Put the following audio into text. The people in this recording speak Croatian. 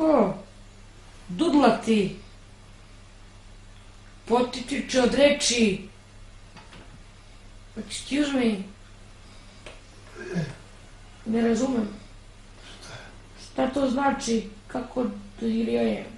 Kako? Dudlati. Potiče od reči. Excuse me. Ne razumem. Šta to znači? Kako dodirio je?